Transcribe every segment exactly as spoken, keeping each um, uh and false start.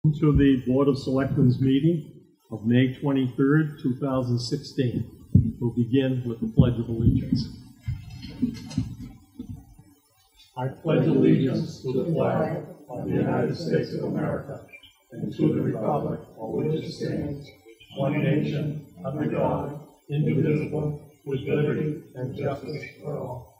To the Board of Selectmen's meeting of May twenty-third, two thousand sixteen. We'll begin with the Pledge of Allegiance. I pledge allegiance to the flag of the United States of America and to the republic for which it stands, one nation, under God, indivisible, with liberty and justice for all.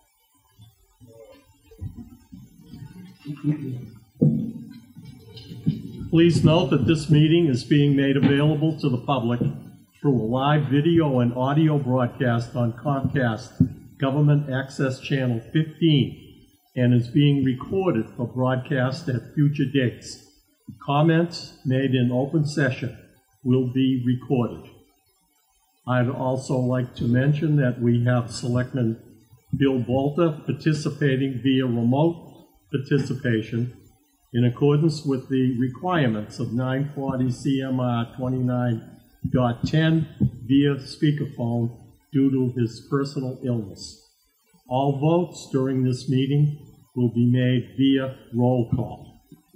Please note that this meeting is being made available to the public through a live video and audio broadcast on Comcast Government Access Channel fifteen and is being recorded for broadcast at future dates. Comments made in open session will be recorded. I'd also like to mention that we have Selectman Bill Bolter participating via remote participation in accordance with the requirements of nine forty C M R twenty-nine point ten via speakerphone due to his personal illness. All votes during this meeting will be made via roll call.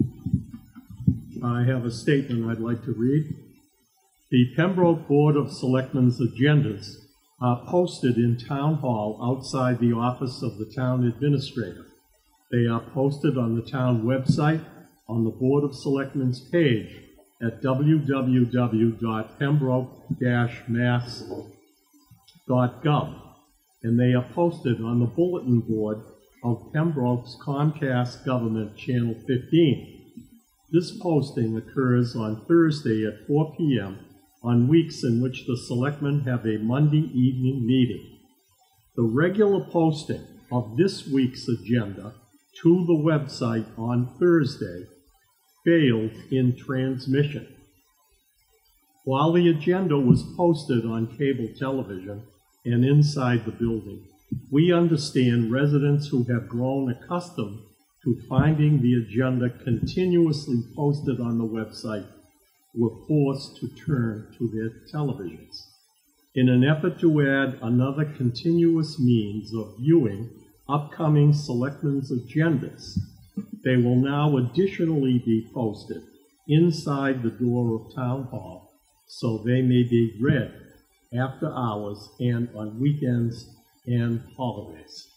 I have a statement I'd like to read. The Pembroke Board of Selectmen's agendas are posted in Town Hall outside the office of the Town Administrator. They are posted on the town website on the Board of Selectmen's page at w w w dot pembroke dash mass dot gov, and they are posted on the bulletin board of Pembroke's Comcast Government Channel fifteen. This posting occurs on Thursday at four p m on weeks in which the Selectmen have a Monday evening meeting. The regular posting of this week's agenda to the website on Thursday failed in transmission. While the agenda was posted on cable television and inside the building, we understand residents who have grown accustomed to finding the agenda continuously posted on the website were forced to turn to their televisions. In an effort to add another continuous means of viewing upcoming Selectmen's agendas, they will now additionally be posted inside the door of Town Hall so they may be read after hours and on weekends and holidays.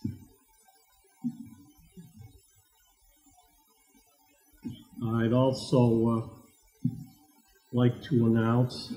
I'd also uh, like to announce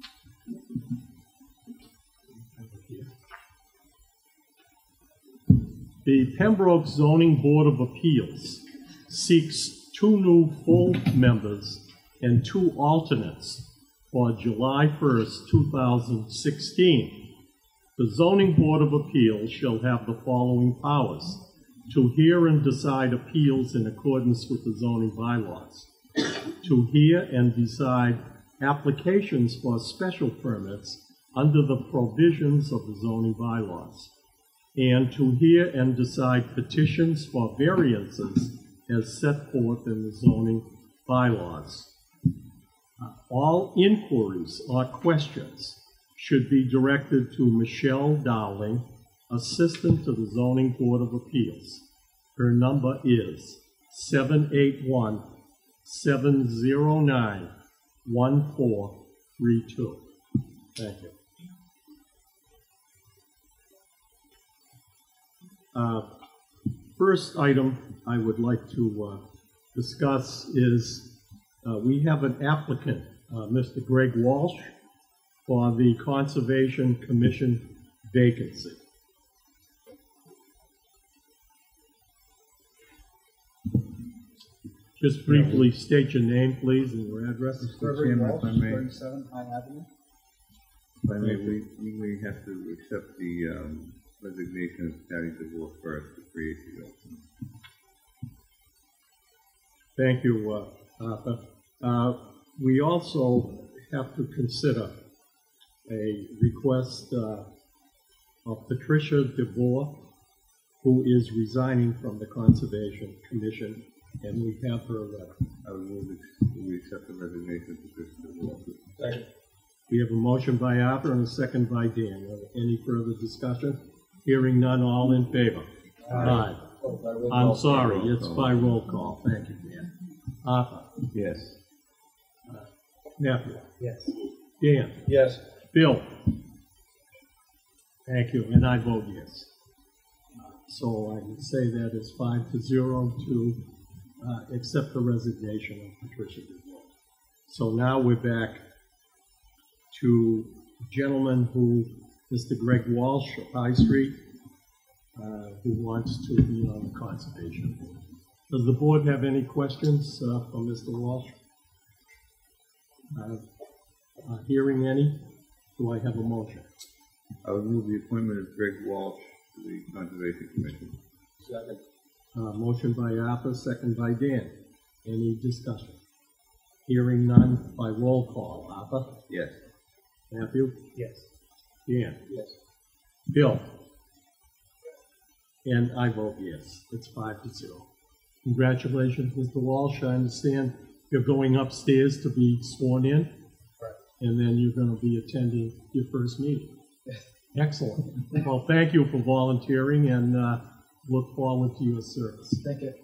the Pembroke Zoning Board of Appeals seeks two new full members and two alternates for July first, two thousand sixteen. The Zoning Board of Appeals shall have the following powers: to hear and decide appeals in accordance with the zoning bylaws, to hear and decide applications for special permits under the provisions of the zoning bylaws, and to hear and decide petitions for variances as set forth in the zoning bylaws. Uh, all inquiries or questions should be directed to Michelle Dowling, Assistant to the Zoning Board of Appeals. Her number is seven eight one, seven zero nine, one four three two. Thank you. Uh, first item I would like to uh, discuss is uh, we have an applicant, uh, Mister Greg Walsh, for the Conservation Commission vacancy. Just briefly state your name, please, and your address. Mister Chairman, if I may, thirty-seven High Avenue. If I may, we, we have to accept the um, resignation of Patty DeVore first to create the opening. Thank you, uh, Arthur. Uh, we also have to consider a request uh, of Patricia DeVore, who is resigning from the Conservation Commission, and we have her letter. I would move that we accept the resignation of Patricia DeVore. Second. We have a motion by Arthur and a second by Dan. Any further discussion? Hearing none, all in favor? Aye. Aye. I'm sorry, it's by roll call. Thank you, Dan. Arthur? Yes. Matthew? Yes. Dan? Yes. Bill? Thank you, and I vote yes. Uh, So I can say that is five to zero to uh, accept the resignation of Patricia DeVore. So now we're back to a gentleman who, Mister Greg Walsh of High Street, uh, who wants to be on the Conservation Board. Does the board have any questions uh, for Mister Walsh? Uh, uh, hearing any, do I have a motion? I would move the appointment of Greg Walsh to the Conservation Commission. Second. Uh, motion by Arthur, second by Dan. Any discussion? Hearing none, by roll call. Arthur? Yes. Matthew? Yes. Dan? Yes. Bill? And I vote yes. It's five to zero. Congratulations, Mister Walsh. I understand you're going upstairs to be sworn in, Right. and then you're going to be attending your first meeting. Excellent. Well, thank you for volunteering, and uh, look forward to your service. Thank you.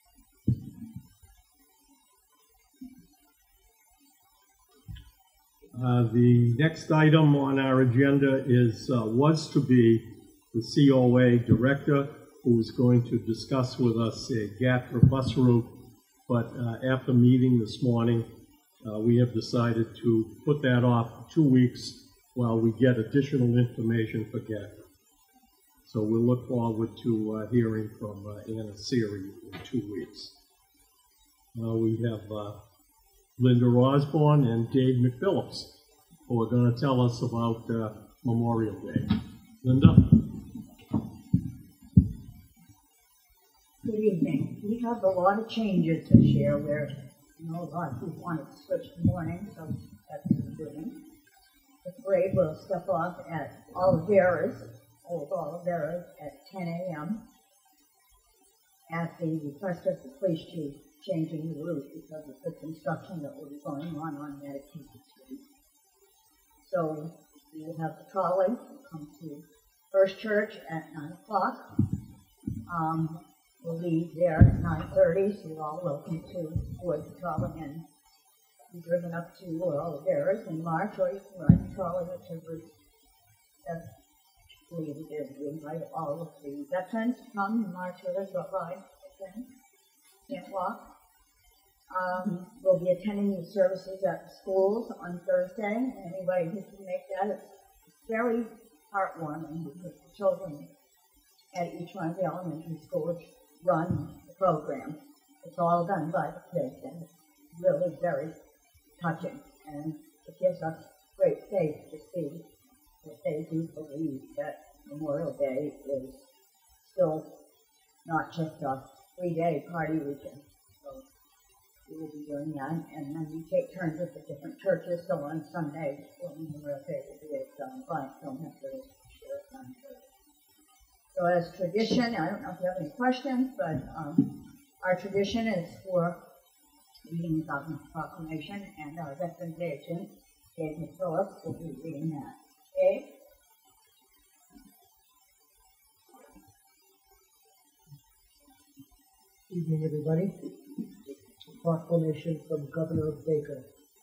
Uh, the next item on our agenda is, uh, was to be the C O A director, who is going to discuss with us a Gatra bus route, but uh, after meeting this morning, uh, we have decided to put that off for two weeks while we get additional information for Gatra. So we'll look forward to uh, hearing from uh, Anna Siri in two weeks. Uh, we have uh, Linda Osborne and Dave McPhillips, who are going to tell us about uh, Memorial Day. Linda? Good evening. We have a lot of changes this year where, you know, a lot of people wanted to switch to morning, so that's what we're doing. The parade will step off at Oliveras, Old Oliveras, at ten A M at the request of the police chief, changing the route because of the construction that will be going on on Massachusetts Street. So we will have the trolley come to First Church at nine o'clock. Um, we'll leave there at nine thirty, so you're all welcome to board the trolley and be driven up to Oliveras in March, or you can ride the trolley, whichever is best. We invite all of the veterans to come and march with us, or ride with them. Can't walk. Um, we'll be attending the services at the schools on Thursday. Anybody who can make that, it's very heartwarming because the children at each one of the elementary schools run the program. It's all done by the kids, and it's really very touching, and it gives us great faith to see that they do believe that Memorial Day is still not just a three-day party weekend. So we will be doing that, and then we take turns at the different churches. So on Sunday, when Memorial Day will be at um, Blackstone, have to share it on church. So as tradition, I don't know if you have any questions, but um, our tradition is for reading the governor's proclamation, and our veterans agent, Dave McPhillips, will be reading that. Dave? Evening, everybody. It's a proclamation from Governor Baker.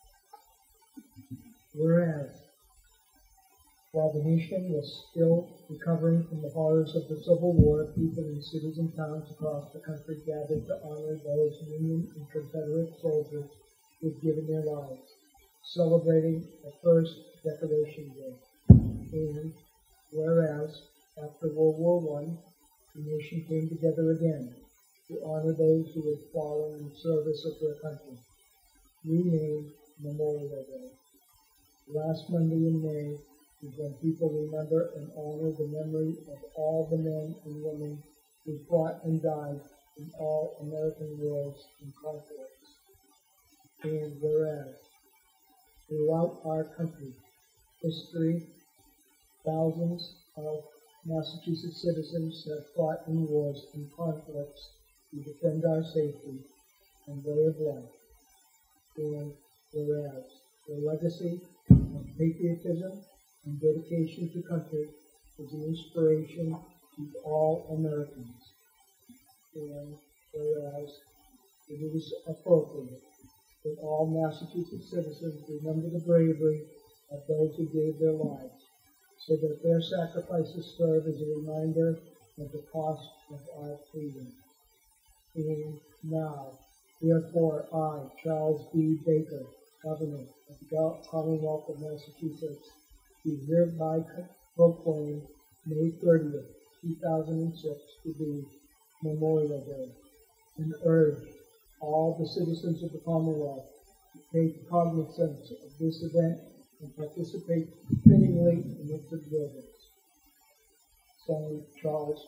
Whereas, while the nation was still recovering from the horrors of the Civil War, people in cities and towns across the country gathered to honor those Union and Confederate soldiers who had given their lives, celebrating the first Decoration Day. And whereas, after World War One, the nation came together again to honor those who had fallen in service of their country, renamed Memorial Day. Last Monday in May is when people remember and honor the memory of all the men and women who fought and died in all American wars and conflicts. And whereas, throughout our country, history, thousands of Massachusetts citizens have fought in wars and conflicts to defend our safety and way of life. And whereas, the legacy of patriotism and dedication to country is an inspiration to all Americans. And whereas, it is appropriate that all Massachusetts citizens remember the bravery of those who gave their lives, so that their sacrifices serve as a reminder of the cost of our freedom. And now, therefore, I, Charles B. Baker, Governor of the Commonwealth of Massachusetts, do hereby proclaim May thirtieth, two thousand six to be Memorial Day, and urge all the citizens of the Commonwealth to take cognizance of this event and participate fittingly in its observance. Signed, Charles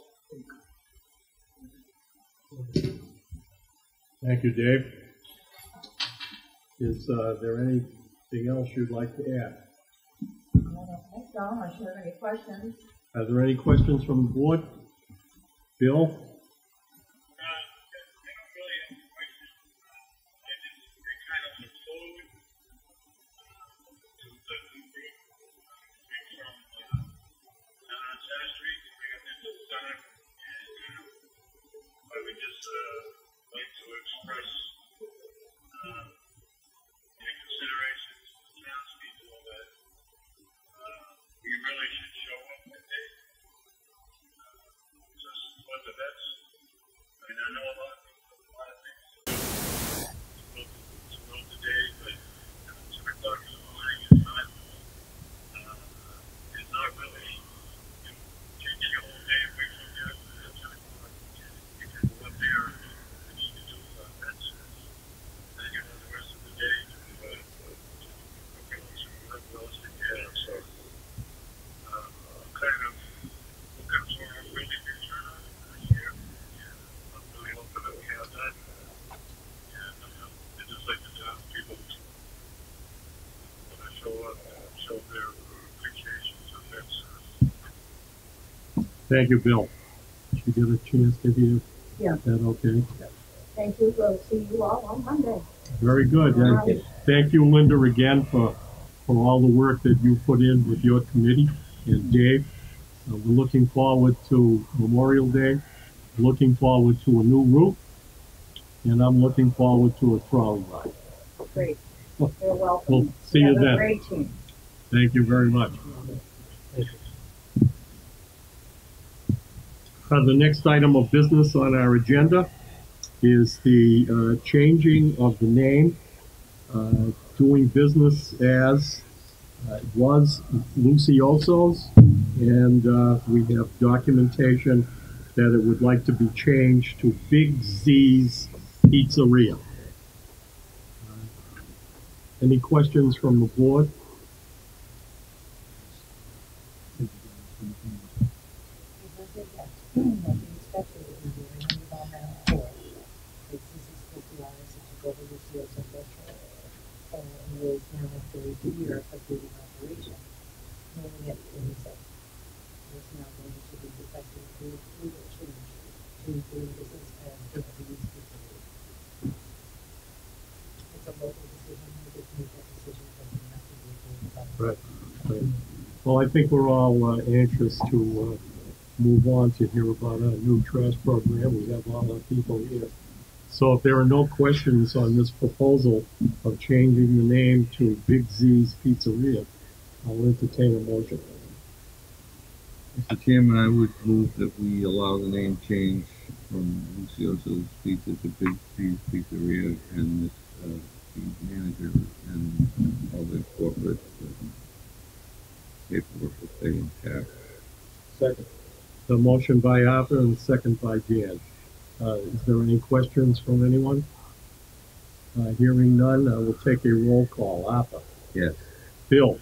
Baker. Thank you, Dave. Is uh, there anything else you'd like to add? I don't think so, unless you have any questions. Are there any questions from the board? Bill? Thank you, Bill. Did you get a chance to hear Yeah. that? Okay. Thank you. We'll see you all on Monday. Very good. And All right. thank you, Linda, again for for all the work that you put in with your committee. And Dave, uh, we're looking forward to Memorial Day, looking forward to a new roof, and I'm looking forward to a trolley ride. Great. You're welcome. We'll see you have then. A great team. Thank you very much. Uh, the next item of business on our agenda is the uh, changing of the name, uh, doing business as uh, was Lucioso's, and uh, we have documentation that it would like to be changed to Big Z's Pizzeria. Uh, any questions from the board? Nothing special that we're doing in the Environmental Court. This is supposed to allow us to go to the fields of restaurant. And it is now a third year of doing operation. Meaning it is a, it's now going to be requested to approve a change to doing business as the police facility. It's a local decision, we just make that decision, but we have to do it by the Right. Right. Well, I think we're all uh, anxious to uh, move on to hear about our new trash program. We have all our people here. So if there are no questions on this proposal of changing the name to Big Z's Pizzeria, I'll entertain a motion. Mister Chairman, I would move that we allow the name change from Lucioso's Pizza to Big C's Pizzeria, and this, uh, the manager and all the corporate uh, paperwork will stay intact. Second. The motion by Arthur and the second by Dan. Uh, is there any questions from anyone? Uh, hearing none, I will take a roll call. Arthur? Yes. Bill?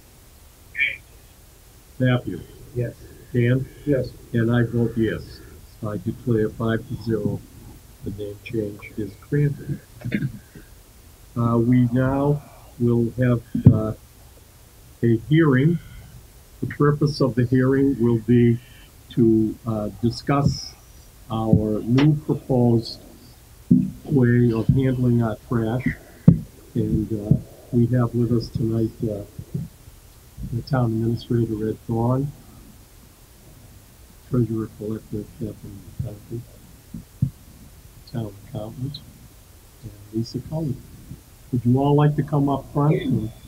Matthew? Yes. Dan? Yes. And I vote yes. I declare five to zero. The name change is granted. Uh, we now will have uh, a hearing. The purpose of the hearing will be to uh, discuss our new proposed way of handling our trash. And uh, we have with us tonight uh, the town administrator, Ed Thorne, treasurer collector, Catherine McCarthy, town accountant, and Lisa Cullen. Would you all like to come up front?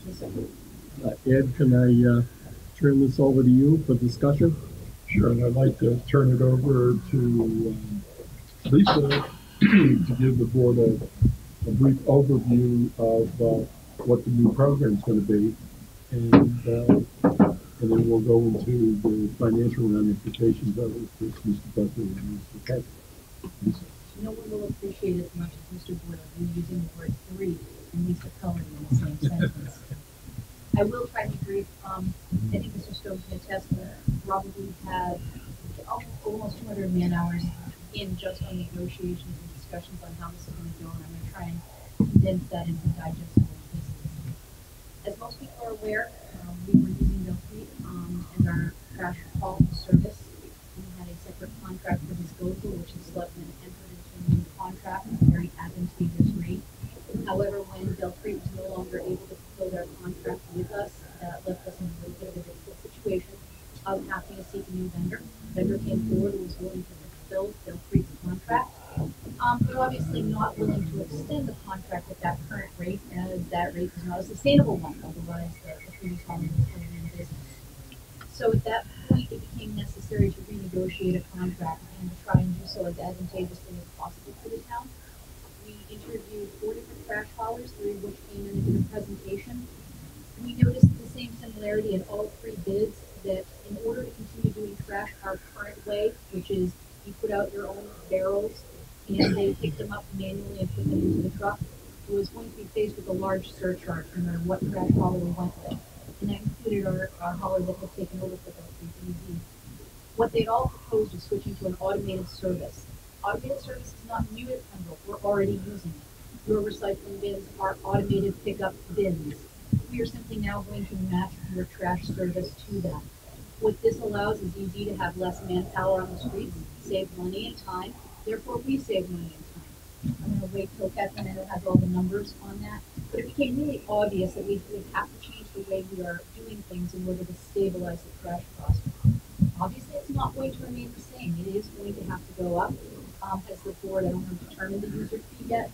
Uh, Ed, can I uh, turn this over to you for discussion? Sure, and I'd like to turn it over to um, Lisa to give the board a, a brief overview of uh, what the new program is going to be, and uh, and then we'll go into the financial ramifications of it with Mister Butler and Mister Kevin. Lisa. No one will appreciate as much as Mister Boyle you using the word three and Lisa Cullen in the same sentence. I will try to be brief. Um, I think Mister Stone can attest that probably had almost, almost two hundred man hours in just on negotiations and discussions on how this is going to go, and I'm going to try and condense that into digestible pieces. As most people are aware, um, we were using Belfleet um, as our trash haul service. We had a separate contract for disposal, which the Selectmen entered into a new contract at a very advantageous rate. However, when Belfleet was no longer able to fulfill their contract with us, that left us in a little bit of a difficult situation of having to seek a new vendor. The vendor came forward and was willing to fulfill Belfleet's contract, um, but obviously not willing to extend the contract at that current rate, as that rate is not a sustainable one, otherwise the, the previous hauler was put in business. So at that point, it became necessary to renegotiate a contract and to try and do so as advantageously as possible for the town. We interviewed four different trash haulers, three of which came in and did a presentation. We noticed the same similarity in all three bids, that in order to continue doing trash our current way, which is you put out your own barrels and they pick them up manually and put them into the truck, it was going to be faced with a large surcharge no matter what trash hauler we went with. And that included our, our hauler that had taken over for the B Z. What they'd all proposed is switching to an automated service. Automated service is not new at Pembroke, we're already using it. Your recycling bins are automated pickup bins. We are simply now going to match your trash service to that. What this allows is easy to have less manpower on the streets, save money and time, therefore we save money and time. I'm going to wait till Catherine has all the numbers on that, but it became really obvious that we would have to change the way we are doing things in order to stabilize the trash cost. Obviously, it's not going to remain the same. It is going to have to go up. Um, has the board, I don't know, determined the user fee yet?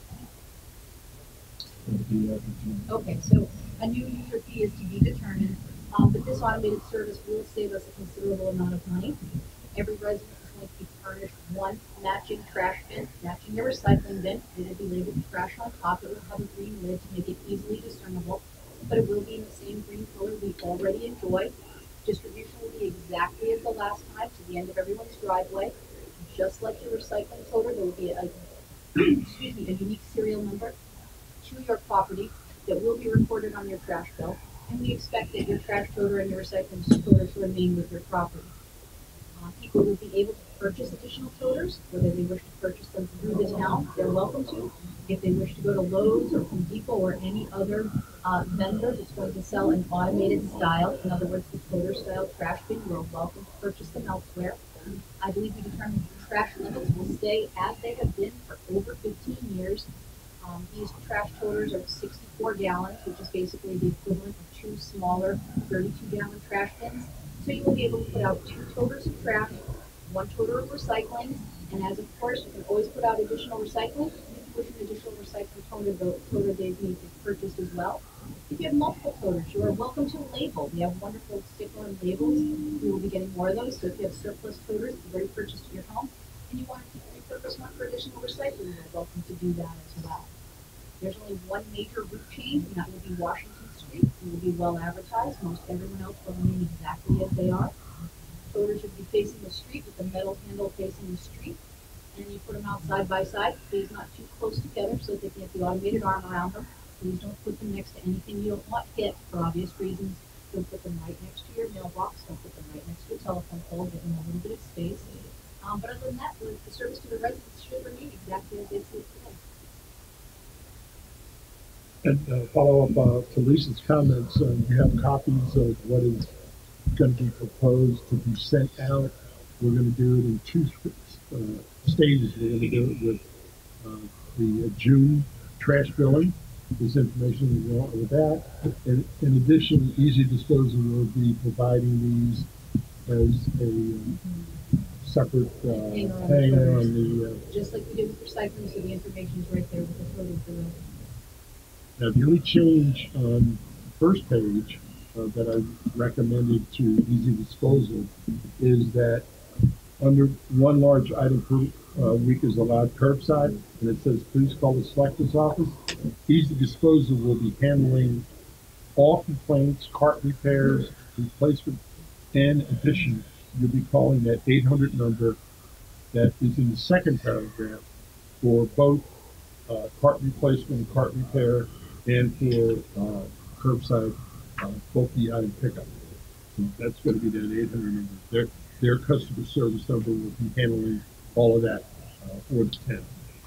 Okay, so a new user fee is to be determined, um, but this automated service will save us a considerable amount of money. Every resident is going to be furnished one matching trash bin, matching your recycling bin. It will be labeled trash on top. It will have a green lid to make it easily discernible, but it will be in the same green color we already enjoy. Distribution will be exactly as the last time, to the end of everyone's driveway. Just like your recycling toter, there will be a, excuse me, a unique serial number to your property that will be recorded on your trash bill, and we expect that your trash toter and your recycling toter to remain with your property. Uh, people will be able to purchase additional toters, whether they wish to purchase them through the town, they're welcome to. If they wish to go to Lowe's or Home Depot or any other uh, vendor that's going to sell an automated style, in other words, the toter style trash bin, you're welcome to purchase them elsewhere. I believe we determined trash limits will stay as they have been for over fifteen years. Um, these trash toters are sixty-four gallons, which is basically the equivalent of two smaller thirty-two gallon trash bins. So you will be able to put out two toters of trash, one toter of recycling, and as of course, you can always put out additional recycling. You can push an additional recycling toter, the toter they need to purchase as well. If you have multiple toters, you are welcome to label. We have wonderful sticker and labels. We will be getting more of those. So if you have surplus toters that you've already purchased to your home, and you want to repurpose one for additional recycling, you're welcome to do that as well. There's only one major route change, and that will be Washington Street. It will be well advertised. Most everyone else will remain exactly as they are. Toters would be facing the street with the metal handle facing the street. And you put them out side by side. Please not too close together so that they can get the automated arm around them. Please don't put them next to anything you don't want hit for obvious reasons. Don't put them right next to your mailbox. Don't put them right next to a telephone pole. Give them a little bit of space. Um, but other than that, the, the service to the residents should remain exactly as it is today. And uh, follow up uh, to Lisa's comments, uh, you have copies of what is going to be proposed to be sent out. We're going to do it in two uh, stages. We're going to do it with uh, the uh, June trash billing. This information will go with that. In, in addition, Easy Disposal will be providing these as a um, separate uh, hanger on, hanger the on the. Uh, Just like we did with recycling, so the information is right there with the total below. Now, the only change on the first page uh, that I recommended to Easy Disposal is that under one large item per uh, week is allowed curbside, and it says please call the selectman's office. Easy Disposal will be handling all complaints, cart repairs, replacement, and addition. You'll be calling that eight hundred number that is in the second paragraph for both uh, cart replacement, cart repair, and for uh, curbside uh, bulky item pickup. So that's going to be that eight hundred number. Their their customer service number will be handling all of that uh, for the ten.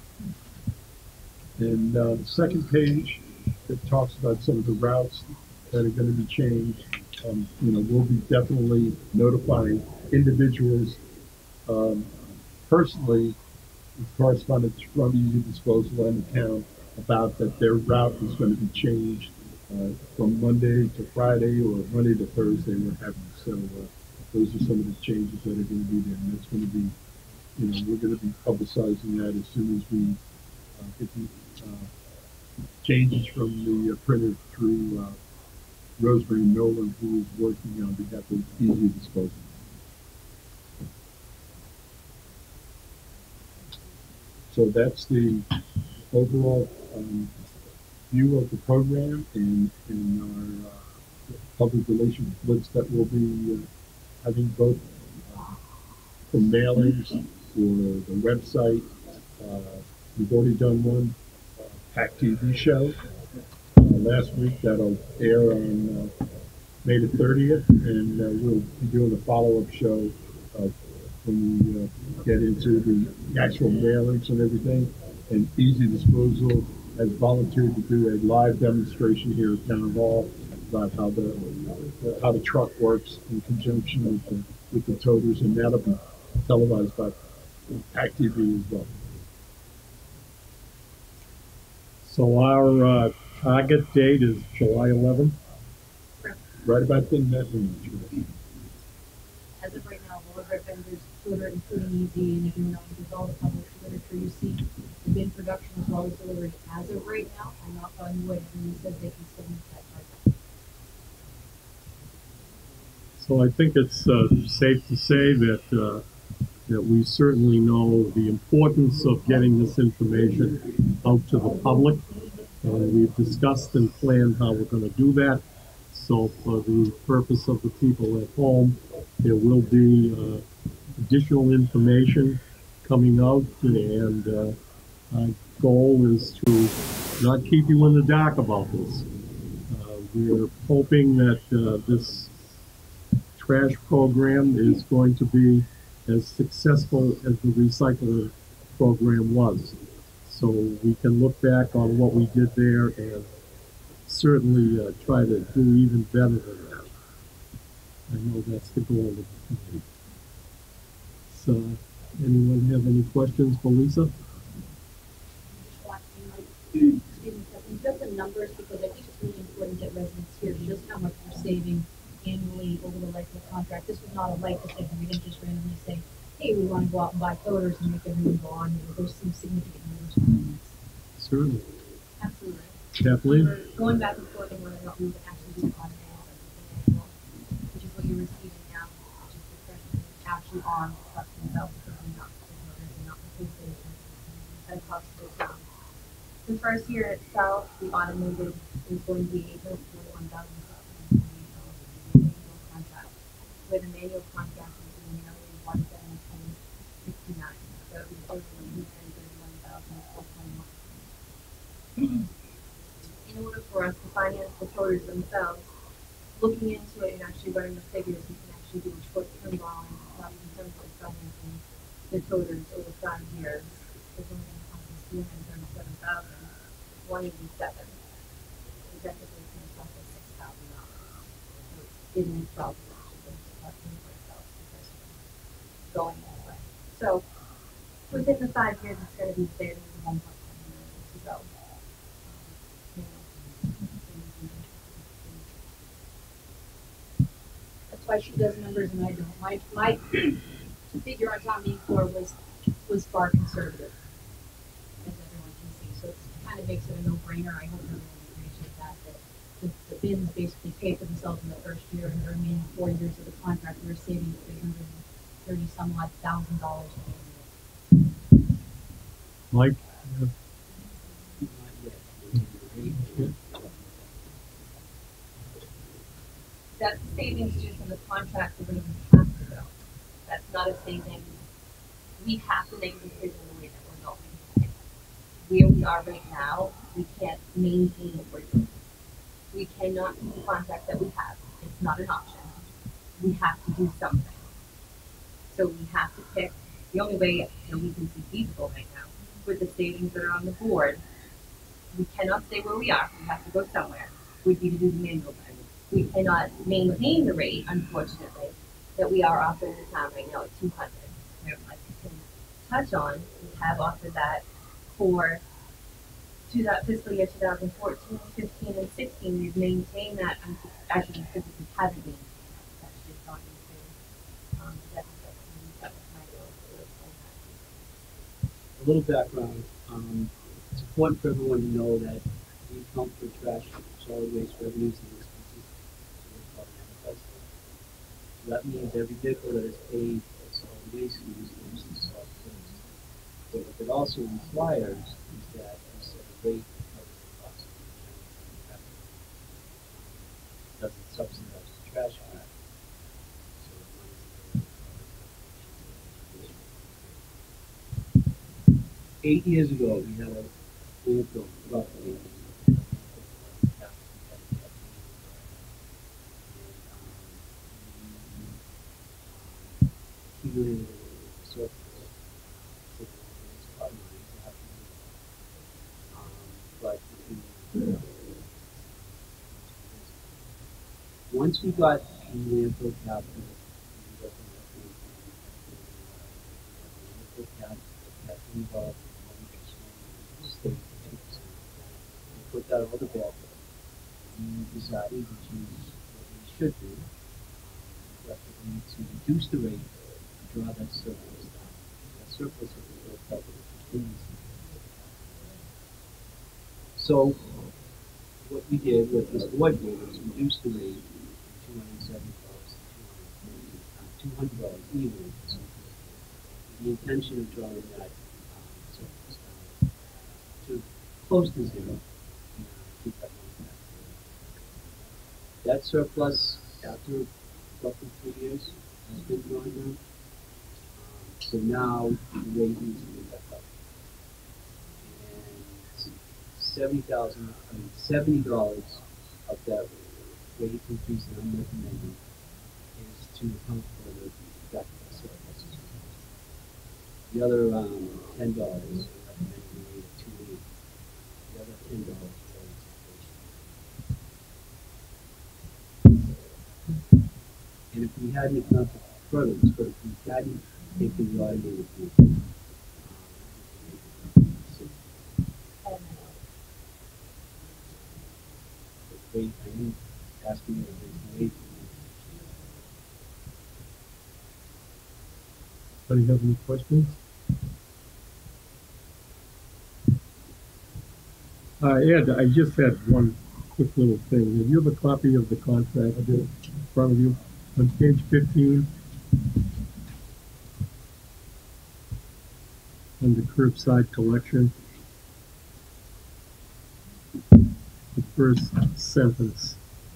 And uh, the second page that talks about some of the routes that are going to be changed. Um, you know, we'll be definitely notifying individuals um, personally with correspondence from Easy Disposal and the town about that their route is going to be changed uh, from Monday to Friday or Monday to Thursday, what have you. So uh, those are some of the changes that are going to be there, and that's going to be, you know, we're going to be publicizing that as soon as we uh, get the uh, changes from the uh, printer through uh, Rosemary Nolan, who is working on behalf of Easy Disposal. So that's the overall um, view of the program and, and our uh, public relations blitz that we'll be uh, having both uh, for mailings, for the website. Uh, we've already done one uh, PAC T V show uh, last week that'll air on uh, May the thirtieth, and uh, we'll be doing a follow-up show uh, when we uh, get into the actual mailings and everything. And Easy Disposal has volunteered to do a live demonstration here at Town Hall about how the uh, how the truck works in conjunction with the with the toters, and that'll be televised by PAC T V as well. So our uh, target date is July eleventh. Right about the net range. As of right now, all of our vendors, Twitter, including Easy, and if you know, with all the published literature you see, the bin production is always delivered as of right now. I'm not on wood, and he says they can still meet that target. So I think it's uh, safe to say that uh, that we certainly know the importance of getting this information out to the public, and we've discussed and planned how we're going to do that. So for the purpose of the people at home, there will be uh, additional information coming out, and uh, our goal is to not keep you in the dark about this. Uh, we're hoping that uh, this trash program is going to be as successful as the recycling program was. So we can look back on what we did there and certainly uh, try to do even better than that. I know that's the goal of the committee. So, anyone have any questions for Lisa? Excuse me, in terms of numbers, because I think it's really important that residents hear just how much we're saving annually over the life of the contract. This was not a life decision. We didn't just randomly say, hey, we want to go out and buy toters and make everyone go on. There's some significant numbers behind this. Certainly. Absolutely. Kathleen? We're going back and forth and whether or not we would actually do automated, which is what you're receiving now, which is the question actually on the truck themselves, because we're not putting orders and not replacing at a cost to the town. The first year itself, the automated is going to be eight hundred forty-one thousand seven hundred twenty-eight dollars for the manual contract, where the manual contract is being nearly one seventeen sixty-nine. So it was over one hundred thirty-one thousand four twenty-one. In order for us to finance the toters themselves, looking into it and actually running the figures, we can actually do a short-term borrowing, not in terms of financing the toters over five years. It's only going to cost us two hundred thirty-seven thousand one hundred eighty-seven. So technically, it's going to cost us six thousand dollars. So it in itself is actually going to cost for itself because we're going that way. So within the five years, it's going to be saving one point seven million to go. That's why she does numbers and I don't. My my figure on town meeting floor was was far conservative, as everyone can see. So it kind of makes it a no-brainer. I hope everyone agrees. the, the bins basically pay for themselves in the first year, and the remaining four years of the contract, we're saving three hundred and thirty some odd thousand dollars annually. Mike? That's a savings just from the contract the way we have to go. That's not a savings. We have to make a decision the way that we're going. Where we are right now, we can't maintain what we're doing. We cannot keep the contract that we have. It's not an option. We have to do something. So we have to pick the only way that we can be feasible right now with the savings that are on the board. We cannot stay where we are. We have to go somewhere. Would be to do the manual thing. We cannot maintain the rate, unfortunately, that we are offering the town right now at two hundred. Like I can touch on, we have offered that for to that fiscal year two thousand fourteen, fifteen, and sixteen. We've maintained that. Um, actually, we physically haven't maintained that. It's actually gone into um, deficit. And that was my role to explain that. A little background. Um, it's important for everyone to know that we account for trash, solid waste revenues, and expenses. So that means every vehicle that is paid for solid waste use goes to solid waste. But what it also requires is that we set a rate that covers the cost of the general fund. It doesn't subsidize the trash fund. So the money is Eight years ago, we had a landfill roughly. Accumulated surplus. Um, but once we got the landfill cap, landfill cap, cap involved in state two percent. We put that all together. We decided to choose what we should do. Collectively to reduce the rate, to draw that surplus down. That surplus will be built up with contingency. So what we did, what this board did, was reduce the rate from two hundred and seventy dollars to two hundred dollars even. So the intention of drawing that um, surplus down to close to zero and keep that money back. That surplus, after roughly three years, has been drawn down. Um, so now the rate needs to be back up. And seventy thousand, I mean seventy dollars of that rate increase that I'm recommending is to account for the fact that the surplus is reduced. The other um, ten dollars I'm recommending the rate of two eighty. The other ten dollars related to inflation. And if we hadn't, not to further this, but if we hadn't taken the automated view, um, the rate, I didn't ask you to raise the rate. Anybody have any questions? Uh, Ed, I just had one quick little thing. Have you have a copy of the contract? I do. In front of you. On page fifteen, under curbside collection, the first sentence.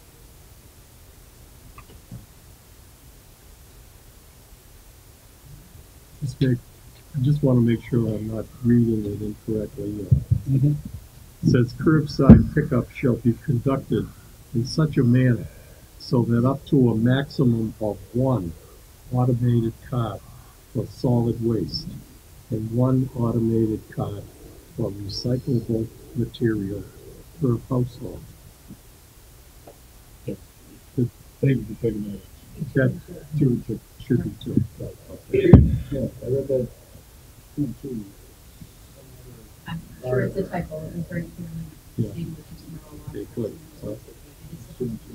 Just make, I just want to make sure I'm not reading it incorrectly. Uh, Mm-hmm. It says curbside pickup shall be conducted in such a manner so that up to a maximum of one automated cart for solid waste and one automated cart for recyclable material per household. Yeah. The- Thank you for taking that. That two, two, should be two. Yeah, I read that too, too. I'm sure it's a typo, and very clearly Yeah. stated that it's not a lot. Okay, good. So- It's a-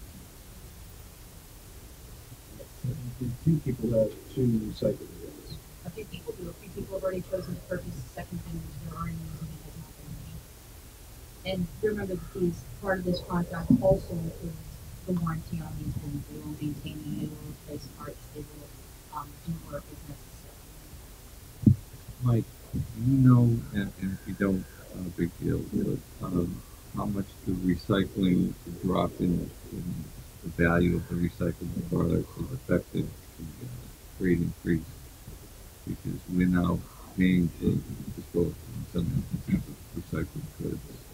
A few people have two recycling bins. A few people do, a few people have already chosen to purchase second bins, they're already using it as an And remember that these, part of this contract also includes the warranty on these bins. They will maintain them, they will replace parts, they will, um, do work as necessary. Mike, do you know, and, and if you don't, not a big deal, but um, how much the recycling, the drop in, in the value of the recyclable products has affected the uh, rate increase? Because we're now paying for disposal and selling of recycled goods.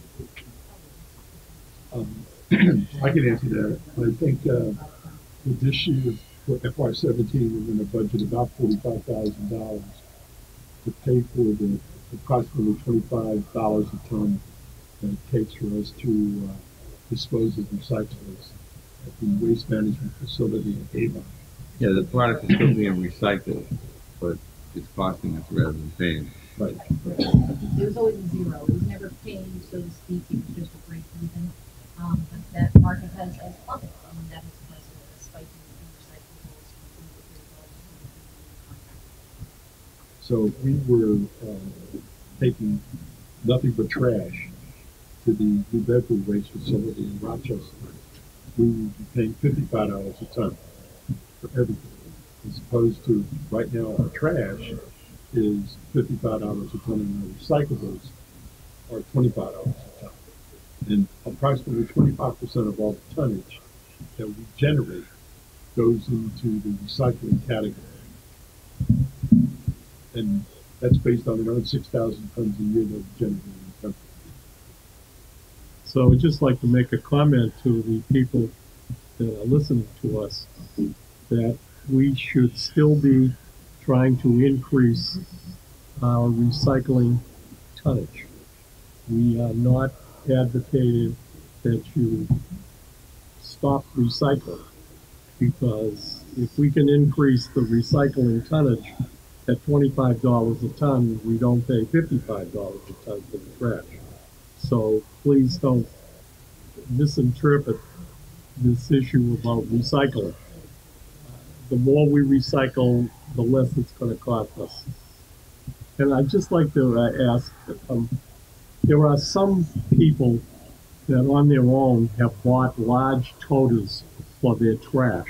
Um, I can answer that. I think uh, for this year, for F Y seventeen, we're going to budget about forty-five thousand dollars to pay for the approximately twenty-five dollars a ton that it takes for us to uh, dispose of recyclables at the waste management facility in Avon. Yeah, the product is still being recycled, but it's costing us rather than paying. Right. It was always a zero. It was never paying, so to speak. It was just a break even. Um, but that market has, has plummeted, and that has caused a spike in recyclables. So we were uh, taking nothing but trash to the New Bedford waste facility in Rochester. We would be paying fifty-five dollars a ton for everything, as opposed to right now our trash is fifty-five dollars a ton and our recyclables are twenty-five dollars a ton. And approximately twenty-five percent of all the tonnage that we generate goes into the recycling category. And that's based on around six thousand tons a year that we generate in the country. So I'd just like to make a comment to the people that are listening to us, that we should still be trying to increase our recycling tonnage. We are not advocating that you stop recycling, because if we can increase the recycling tonnage at twenty-five dollars a ton, we don't pay fifty-five dollars a ton for the trash. So please don't misinterpret this issue about recycling. The more we recycle, the less it's going to cost us. And I'd just like to uh, ask, um, there are some people that on their own have bought large toters for their trash.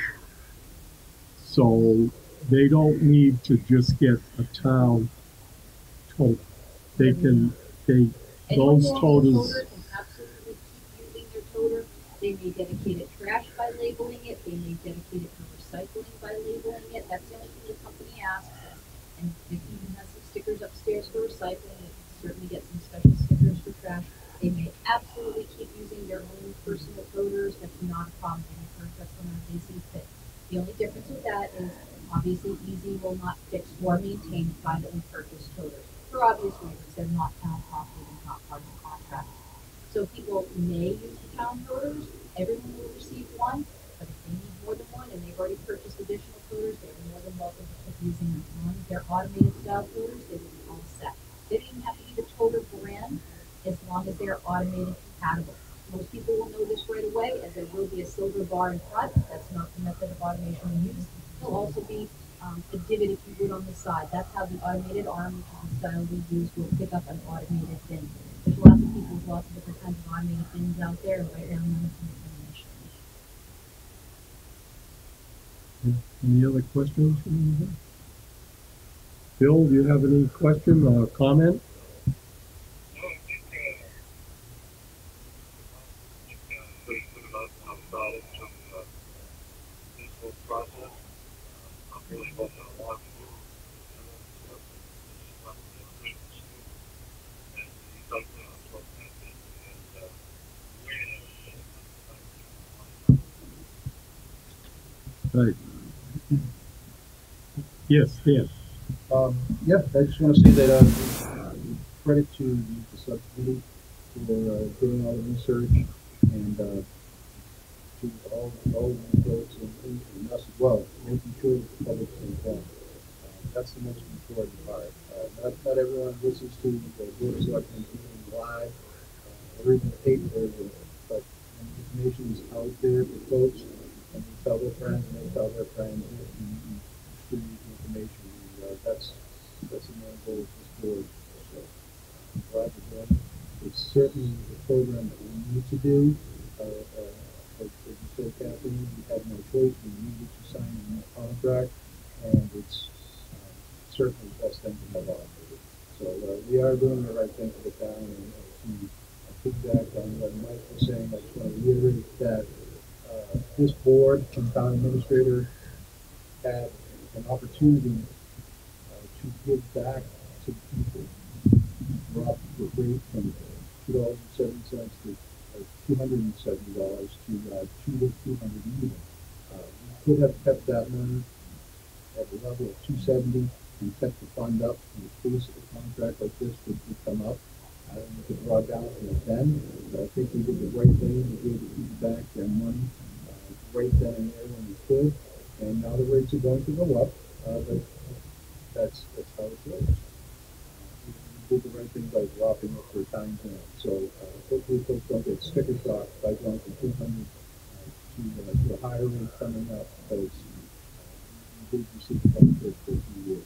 So they don't need to just get a town tote. They can, they, Anyone those who owns a toters, toter can absolutely keep using their toter. They may dedicate it trash by labeling it. They may dedicate it for recycling by labeling it. That's the only thing the company asks. And it even has some stickers upstairs for recycling. It can certainly get some special stickers for trash. They may absolutely keep using their own personal toters. That's not a problem. They may purchase them as they see fit. The only difference with that is obviously Easy will not fix or maintain privately purchased toters. For obvious reasons, they're not town property and not part of the contract. So people may use the town toters. Everyone will receive one, but if they need more than one and they've already purchased additional toters, they're more than welcome to keep using them. As long as they're automated style toters, they will be all set. They don't even have to be the toter brand, as long as they are automated compatible. Most people will know this right away, as there will be a silver bar in front. That's not the method of automation we use. There'll also be um, a divot, if you would, on the side. That's how the automated arm, which is the style we use, will pick up an automated bin. There's lots of people with lots of different kinds of automated bins out there, and right now none of them are finished. any other questions from anybody? Bill, do you have any question or comment? Right. Yes, Dan. Um, yeah, I just want to say that, uh, credit to the subcommittee for, uh, doing all the research, and, uh, to all, all the folks and, and us as well, making sure that the public's informed. Uh, that's the most important part. Uh, not, not everyone listens to the board of selectmen meeting live, uh, or even the paper, but when the information is out there for folks, and they tell their friends, and they tell their friends, and, and distribute the information. And, uh, that's that's the main goal of this board. So I'm glad to join. it's certainly a program that we need to do. Uh, uh, as, as you said, Kathleen, we have no choice. We needed to sign a new contract, and it's uh, certainly the best thing to have on. So uh, we are doing the right thing for the town, and uh, to piggyback on what Mike was saying, I just want to reiterate that uh, this board and town administrator had an opportunity uh, to give back to people, drop the rate from two dollars and seventy cents to uh, two hundred and seventy dollars to uh, two to two hundred even. Uh, we could have kept that money at the level of two seventy and kept the fund up in case a contract like this would, would come up. Uh, we could draw down from it then, but I think we did the right thing. We gave the people back their money uh, right then and there when we could, and now the rates are going to go up, uh, but that's, that's how it goes. Uh, we did the right thing by dropping it for a time being. So uh, hopefully folks don't get sticker shock by going from two hundred uh, to, uh, to a higher rate coming up, because uh, we did receive the benefit for a few years.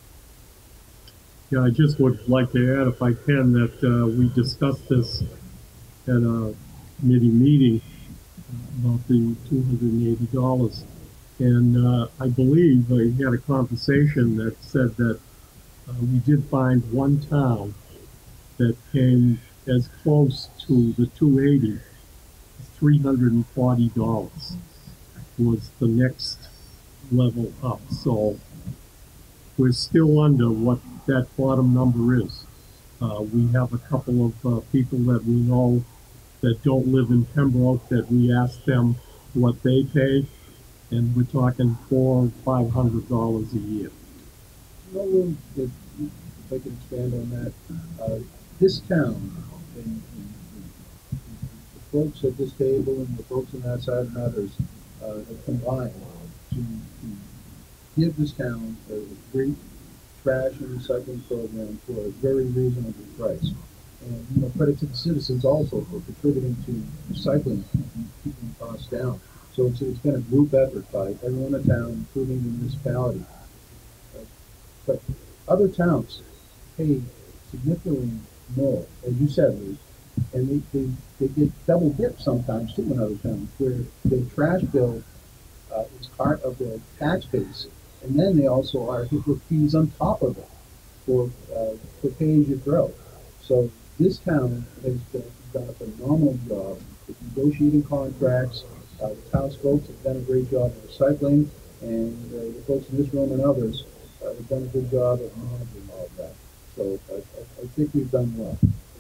Yeah, I just would like to add, if I can, that uh, we discussed this at a committee meeting about the two hundred eighty dollars. And uh, I believe we had a conversation that said that uh, we did find one town that came as close to the two hundred eighty, three hundred forty dollars was the next level up. So we're still under what that bottom number is. Uh, we have a couple of uh, people that we know that don't live in Pembroke that we asked them what they pay, and we're talking four or five hundred dollars a year. No room that, if I can expand on that, uh, this town and, and, and the folks at this table and the folks on that side and others uh, have combined to, to give this town a great trash and recycling program for a very reasonable price. And, you know, credit to the citizens also for contributing to recycling, keeping, keeping costs down. So it's, it's been a group effort by everyone in town, including the municipality. Uh, but other towns pay significantly more, as you said, Lee, and they, they, they get double dipped sometimes too in other towns, where the trash bill uh, is part of their tax base, and then they also are hit with fees on top of it for, uh, for pay as you throw. So this town has done, done a phenomenal job with negotiating contracts. Uh, the town's folks have done a great job of recycling, and uh, the folks in this room and others uh, have done a good job of monitoring all of that. So I, I, I think we've done well.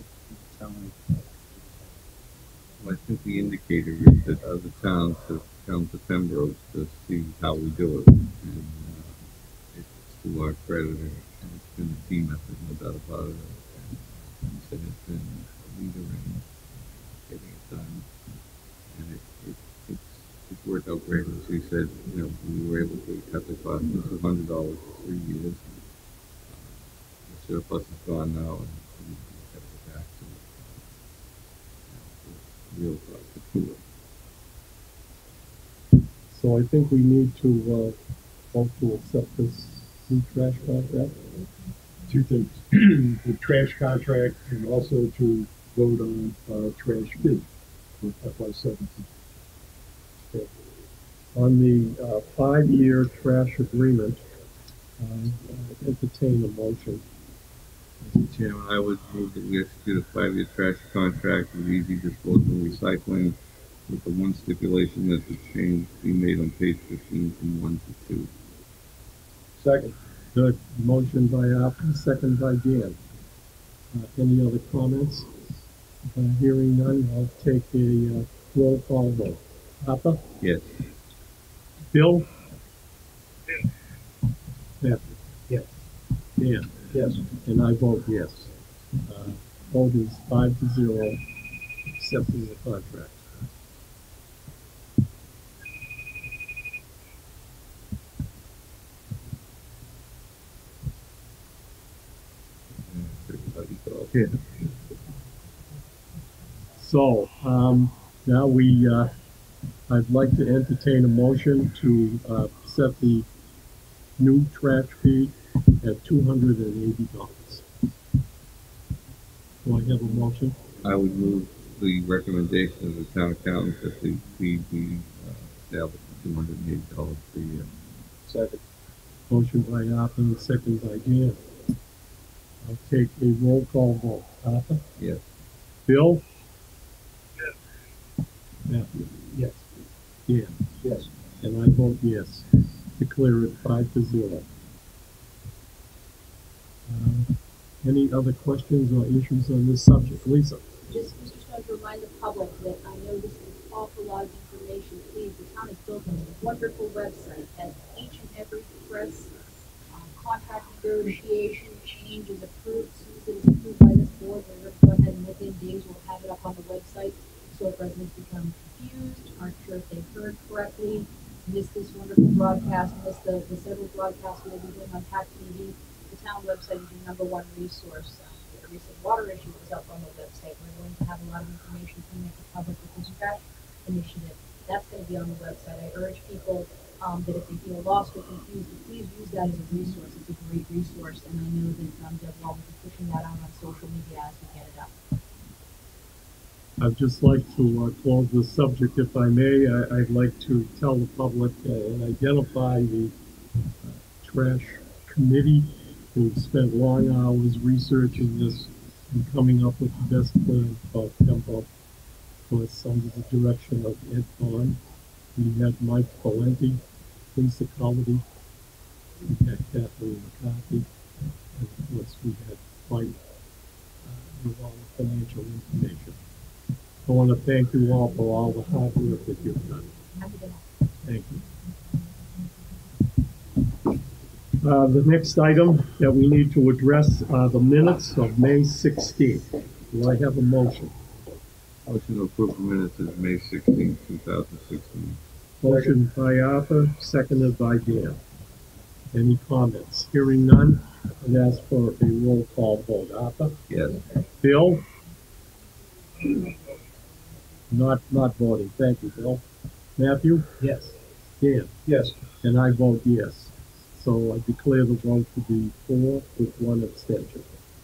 Well, I think the indicator is that other towns have come to Pembroke to see how we do it. And uh, it's to our credit, and it's been a team effort, no doubt about it. And Lisa has been a leader in getting it done. And it, it, it's, it's worked out great. As we said, you know, we were able to cut the cost to two hundred dollars for three years. The surplus is gone now, and we kept it back to you know, real cost of food. So I think we need to uh, vote to accept this new trash contract. Two things, the trash contract and also to vote on uh, trash bid for F Y seventeen. Okay. On the uh, five-year trash agreement, uh, I entertain a motion. Mister Chairman, I would move that we execute a five-year trash contract with Easy Disposal Recycling with the one stipulation that the change be made on page fifteen from one to two. Second. The motion by Arthur, second by Dan. Uh, any other comments? Uh, hearing none, I'll take a uh, roll call vote. Arthur? Yes. Bill? Yes. Matthew? Yes. Dan? Yes. And I vote yes. Uh, vote is five to zero, accepting the contract. Yeah. So, um, now we, uh, I'd like to entertain a motion to, uh, set the new trash fee at two hundred and eighty dollars. Do I have a motion? I would move the recommendation of the town accountant that the fee be uh, established at two hundred and eighty dollars per year. Second. Motion by Arthur and second by Dan. I'll take a roll call vote. Arthur? Yes. Bill? Yes. Matthew? Yes. Dan? Yes. And I vote yes. Declare it five to zero. Uh, any other questions or issues on this subject? Lisa? Just, just want to remind the public that I know this is an awful lot of information. Please, the town has built a wonderful website that each and every press, um, contract negotiation, change is approved, as soon as it's approved by this board, we're going to go ahead and within days we'll have it up on the website. So if residents become confused, aren't sure if they heard correctly, missed this wonderful broadcast, missed the, the several broadcasts we'll be doing on T A C T V, the town website is your number one resource. Um, a recent water issue was up on the website. We're going to have a lot of information coming at the public with this trash initiative. That's going to be on the website. I urge people um, that if they feel lost or confused, to please use that as a resource. It's a great resource, and I know that um, Deb Wall will be pushing that out on social media as we get it up. I'd just like to uh, close the subject, if I may. I, I'd like to tell the public uh, and identify the uh, trash committee who've spent long hours researching this and coming up with the best plan for Pembroke. Of course, under the direction of Ed Bond. We had Mike Valenti, Lisa Cullity, we had Kathleen McCarthy, and of course we had Mike uh, with all the financial information. I want to thank you all for all the hard work that you've done. Thank you. Uh, the next item that we need to address are the minutes of May sixteenth. Do I have a motion? Motion to approve the minutes of May sixteenth, two thousand sixteen. Motion by Arthur, seconded by Dan. Any comments? Hearing none, I'd ask for a roll call vote. Arthur? Yes. Bill? Not, not voting. Thank you, Bill. Matthew? Yes. Dan? Yes. And I vote yes. So I declare the vote to be four with one abstention.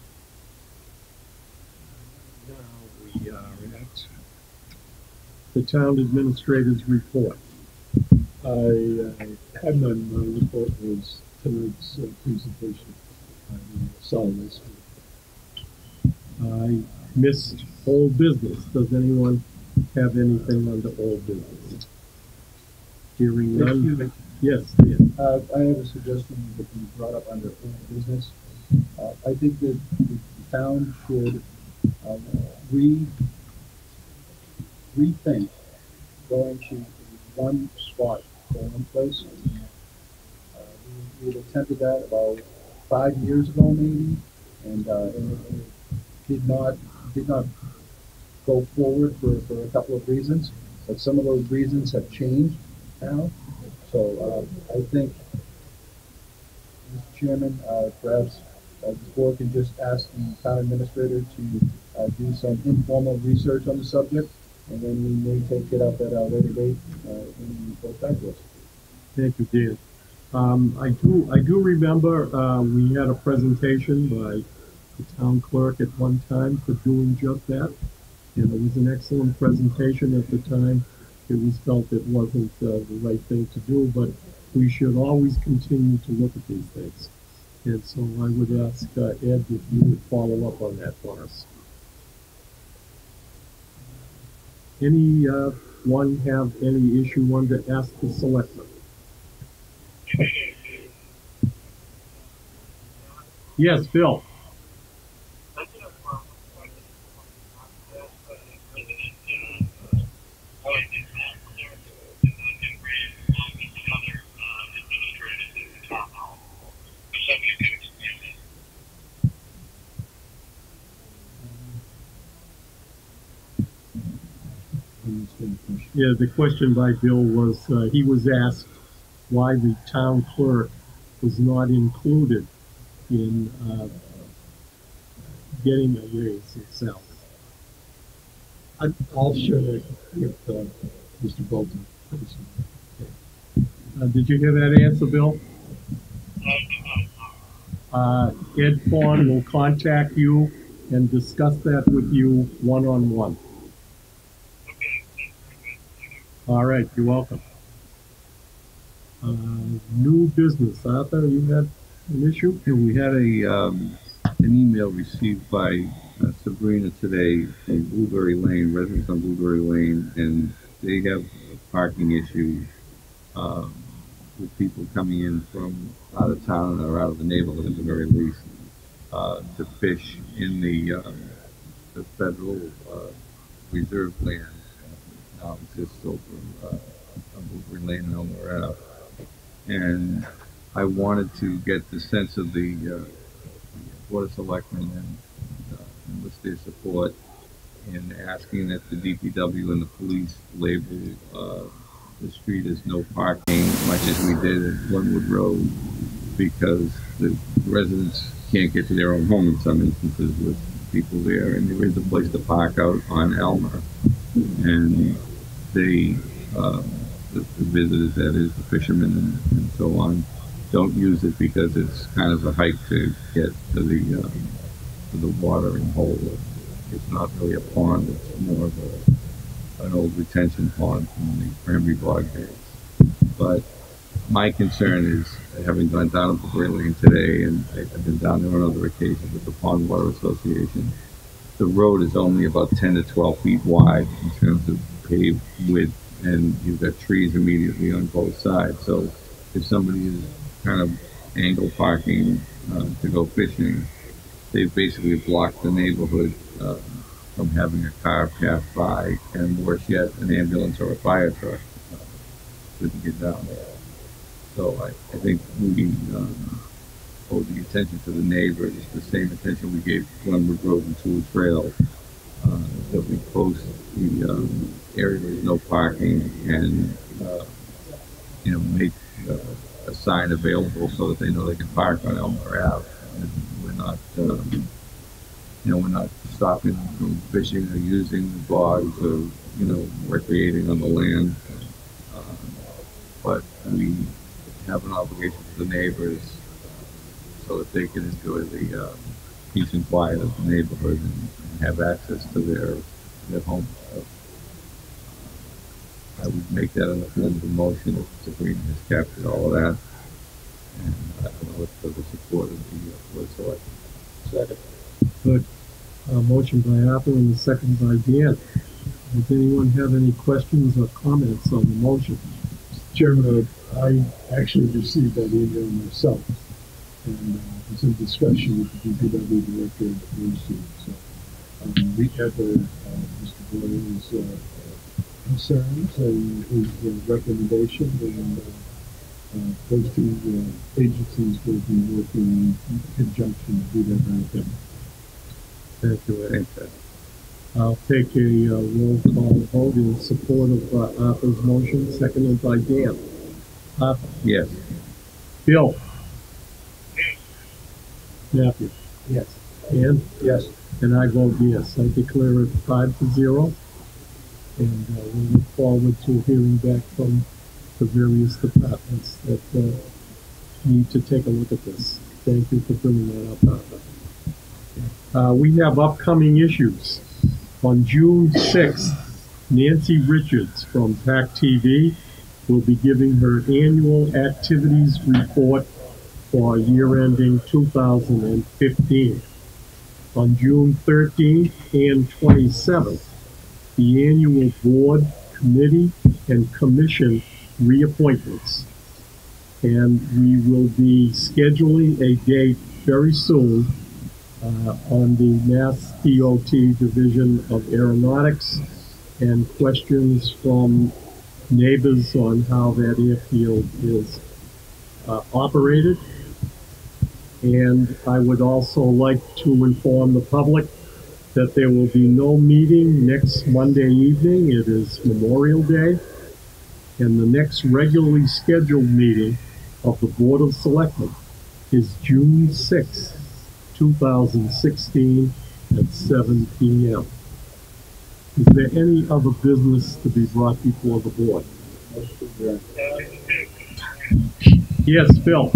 Now we are at the town administrator's report. I uh, had none. My report was tonight's uh, presentation. I saw this. I missed old business. Does anyone have anything under old business? Hearing Excuse none. me. Yes, Dan. Uh, I have a suggestion that be brought up under old business. Uh, I think that the town should uh, re rethink going to one spot polling place. Uh, we, we had attempted that about five years ago, maybe, and, uh, and it, and it did not did not go forward for, for a couple of reasons. But some of those reasons have changed now. So uh, I think, Mister Chairman, uh, perhaps uh, the board can just ask the town administrator to uh, do some informal research on the subject, and then we may take it up at a later date uh, when we go back to us. Thank you, Dan. Um, I do I do remember uh, we had a presentation by the town clerk at one time for doing just that, and it was an excellent presentation at the time. It was felt it wasn't uh, the right thing to do, but we should always continue to look at these things. And so I would ask uh, Ed if you would follow up on that for us. Any uh, one have any issue one to ask the selectmen? Yes, Bill. Yeah, the question by Bill was, uh, he was asked why the town clerk was not included in uh, getting a raise itself. I, I'll share that with uh, Mister Bolton. Uh, did you hear that answer, Bill? Uh, Ed Fawn will contact you and discuss that with you one-on-one. All right, you're welcome. Uh, new business, Arthur, you had an issue? Yeah, we had a, um, an email received by uh, Sabrina today from Blueberry Lane, residents on Blueberry Lane, and they have a parking issue, um, with people coming in from out of town or out of the neighborhood at the very least, uh, to fish in the, uh, the federal, uh, reserve land. Now exists over, uh, on Blueberry Lane and Elmore Ave. And I wanted to get the sense of the, uh, Board of Selectmen and uh, enlist their support in asking that the D P W and the police label uh, the street as no parking, much as we did at Glenwood Road, because the residents can't get to their own home in some instances with people there, and there is a place to park out on Elmer, and they, uh, the, the visitors, that is, the fishermen and, and so on, don't use it because it's kind of a hike to get to the uh, to the watering hole. It's not really a pond; it's more of a, an old retention pond from the cranberry bog days. But my concern is, having gone down to Blueberry Lane today, and I've been down there on other occasions with the Pond Water Association, the road is only about ten to twelve feet wide in terms of paved width, and you've got trees immediately on both sides. So if somebody is kind of angle parking uh, to go fishing, they've basically blocked the neighborhood uh, from having a car pass by, and worse yet, an ambulance or a fire truck uh, couldn't get down there. So I, I think we um, owe the attention to the neighbors, the same attention we gave Glenwood Road and Tool Trail, uh, that we post the um, area where there's no parking, and uh, you know, make uh, a sign available so that they know they can park on Elmer Ave. And we're not, um, you know, we're not stopping them from fishing or using the bogs or, you know, recreating on the land. Uh, but we have an obligation to the neighbors so that they can enjoy the uh, peace and quiet of the neighborhood and, and have access to their their homes. So, I would make that in the form of a motion if Sabrina has captured all of that. And I don't know for the support of the uh, Board of Selectmen. Second. Good. Uh, motion by Arthur and a second by Dan. Does anyone have any questions or comments on the motion? Chairman, uh, I actually received that email myself, and uh, was in discussion with the D P W director and the police chief. So um, we had the, uh, Mister Boyle's uh, concerns and his uh, recommendation, and uh, uh, those two uh, agencies will be working in conjunction to do that very thing. Thank you, Ed. I'll take a uh, roll call vote in support of uh, Arthur's motion, seconded by Dan. Arthur? Yes. Bill? Matthew? Yes. Dan? Yes. And I vote yes. I declare it five to zero. And uh, we look forward to hearing back from the various departments that uh, need to take a look at this. Thank you for bringing that up, Arthur. Uh, we have upcoming issues. On June sixth, Nancy Richards from PAC T V will be giving her annual activities report for year ending two thousand fifteen. On June thirteenth and twenty-seventh, the annual board, committee, and commission reappointments. And we will be scheduling a date very soon uh, on the Mass D O T Division of Aeronautics, and questions from neighbors on how that airfield is uh, operated. And I would also like to inform the public that there will be no meeting next Monday evening. It is Memorial Day. And the next regularly scheduled meeting of the Board of Selectmen is June sixth, two thousand sixteen at seven p m Is there any other business to be brought before the board? Yes, Bill.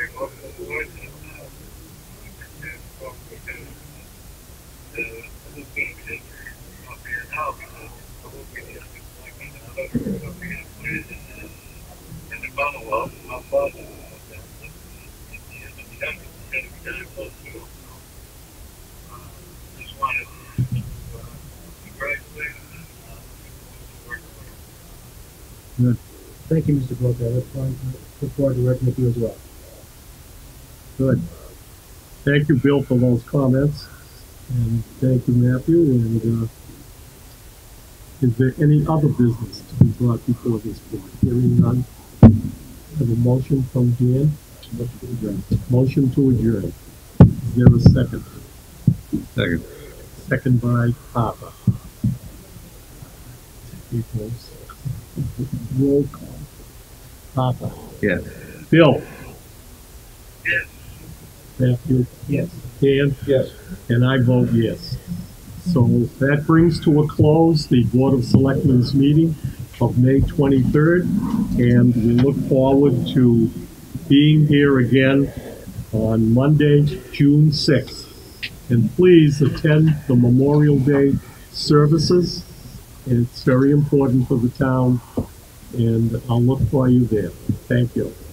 very welcome aboard, and uh, and talk with him. Uh, I'm just going to be up here now because I won't be here like another. We're going to be put it in the, in the Commonwealth. My father, uh, at the end of the tenth, it's going to be very close to him. So, uh, just wanted to uh, congratulate him and uh, work with him. Good. Thank you, Mister Brooke. I look forward, look forward to working with you as well. Good. Thank you, Bill, for those comments. And thank you, Matthew. And uh, is there any other business to be brought before this board? Hearing none. Have a motion from Dan. Motion to adjourn. Motion to adjourn. Is there a second? Second. Second by Papa. Equals. Roll call. Papa. Yes. Bill. Yes. Matthew. Yes. Dan. Yes. And I vote yes. So that brings to a close the Board of Selectmen's meeting of May twenty-third, and we look forward to being here again on Monday, June sixth. And please attend the Memorial Day services. It's very important for the town, and I'll look for you there. Thank you.